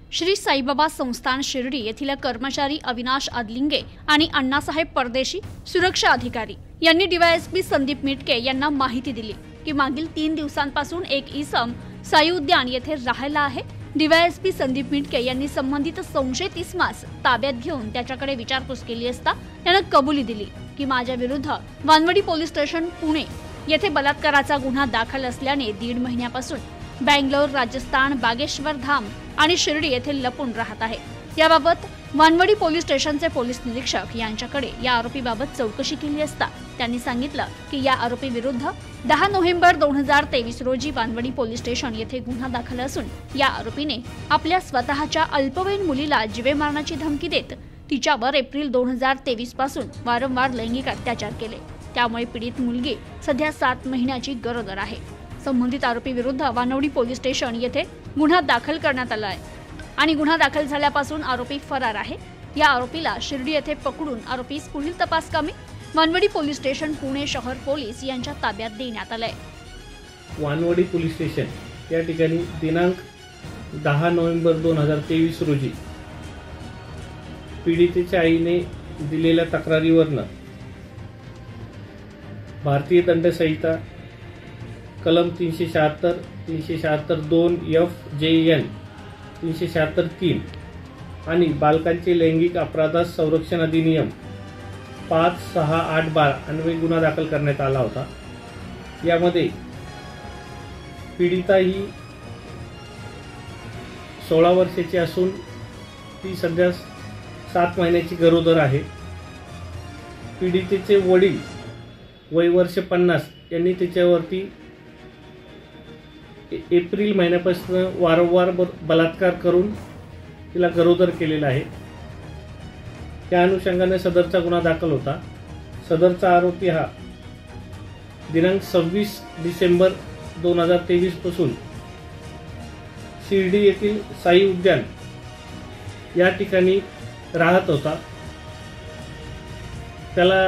श्री साईबाबा संस्थान शिर्डी येथील कर्मचारी अविनाश आदलिंगे आणि अण्णासाहेब परदेशी सुरक्षा अधिकारी यांनी डीवायएसपी संदीप मिटके यांना माहिती दिली की मागील 3 दिवसांपासून एक इसम साई उद्यान येथे राहायला आहे। डीवायएसपी संदीप मिटके यांनी संबंधित संशयित इसमास ताब्यात घेऊन त्याच्याकडे विचारपूस केली असता त्याने कबुली दिली की माझ्या विरुद्ध वानवडी पोलीस स्टेशन पुणे येथे बलात्काराचा गुन्हा दाखल असल्याने 1.5 महिन्यापासून बेंगलोर, राजस्थान, बागेश्वर धाम आणि शिर्डी येथे लपून राहत आहे। याबाबत वानवडी पोलीस स्टेशनचे पोलीस निरीक्षक यांच्याकडे या आरोपीबाबत चौकशी केली असता त्यांनी सांगितलं की या आरोपी विरुद्ध 10 नोव्हेंबर 2023 रोजी वानवडी पोलीस स्टेशन येथे गुन्हा दाखल असून या आरोपीने आपल्या स्वतःच्या अल्पवयीन मुलीला जीवे मारण्याची धमकी देत तिच्यावर एप्रिल 2023 पासून वारंवार लैंगिक अत्याचार केले। त्यामुळे पीडित मुलगी सध्या 7 महिन्याची गरोदर आहे। संबंधित आरोपी विरुद्ध वानवडी पोलीस स्टेशन येथे गुन्हा दाखल करण्यात आला आहे आणि गुन्हा दाखल झाल्यापासून आरोपी फरार आहे। या आरोपीला शिर्डी येथे पकडून आरोपीस पुढील तपास कामी वानवडी पोलीस स्टेशन पुणे शहर पोलीस यांच्या ताब्यात देण्यात आले। वानवडी पोलीस स्टेशन या ठिकाणी दिनांक 10 नोव्हेंबर 2023 रोजी पीडितेच्या आईने दिलेल्या तक्रारीवरून भारतीय दंडसंहिता कलम 376, 376(2) FJN 376(3) आणि बालकांचे लैंगिक अपराधास संरक्षण अधिनियम 56812 अन्वये गुन्हा दाखल करण्यात आला होता। यामध्ये पीडिता ही 16 वर्षाची असून ती सध्या 7 महिन्याची गरोदर आहे। पीडितेचे वडील वय वर्ष 50 यांनी तिच्यावरती एप्रिल महिन्यापासून वारंवार बलात्कार करून तिला गरोदर केलेला आहे। त्या अनुषंगाने सदरचा गुन्हा दाखल होता। सदरचा आरोपी हा दिनांक 26 डिसेंबर 2023 पासून शिर्डी येथील साई उद्यान या ठिकाणी राहत होता। त्याला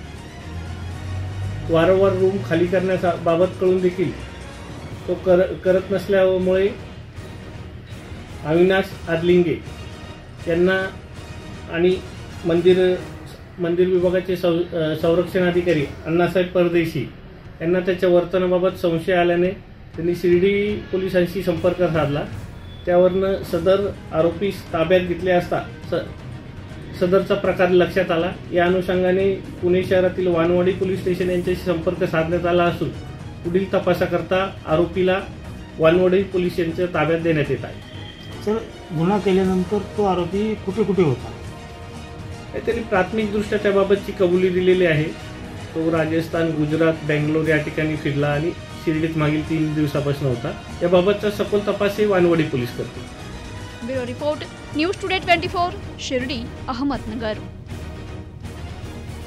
वारंवार रूम खाली करण्याबाबत कळून देखील तो करत नसल्यामुळे अविनाश आदलिंगे यांना आणि मंदिर विभागाचे संरक्षण अधिकारी अण्णासाहेब परदेशी यांना त्याच्या वर्तनाबाबत संशय आल्याने त्यांनी शिर्डी पोलिसांशी संपर्क साधला। त्यावरून सदर आरोपी ताब्यात घेतले असता सदरचा प्रकार लक्षात आला। या अनुषंगाने पुणे शहरातील वानवडी पोलीस स्टेशन यांच्याशी संपर्क साधण्यात आला असून पुढील तपासाकरता आरोपीला वानवडी पोलीस यांच्या ताब्यात देण्यात येत आहे। सर, गुन्हा केल्यानंतर तो आरोपी कुठे होता? त्यांनी प्राथमिकदृष्ट्या त्याबाबतची कबुली दिलेली आहे। तो राजस्थान, गुजरात, बेंगलोर या ठिकाणी फिरला आणि शिर्डीत मागील 3 दिवसापासून होता। याबाबतचा सखोल तपास वानवडी पोलीस करतील। Bureau report, news today 24, Shirdi, Ahmednagar.